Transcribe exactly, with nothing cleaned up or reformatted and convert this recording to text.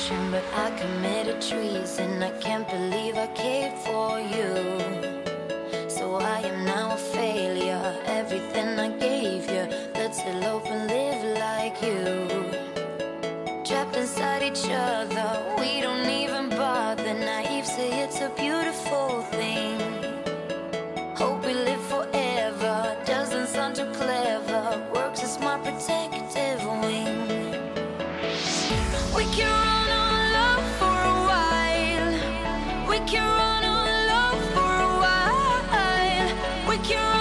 ocean, but I committed treason. I can't believe I cared for you. So I am now a failure. Everything I gave you, let's elope and live like you. Trapped inside each other, we don't even bother. Naive say it's a beautiful thing. Hope we live forever, doesn't sound too clever. Works as my protective wing. We can run on love for a while. We can run on love for a while. We can run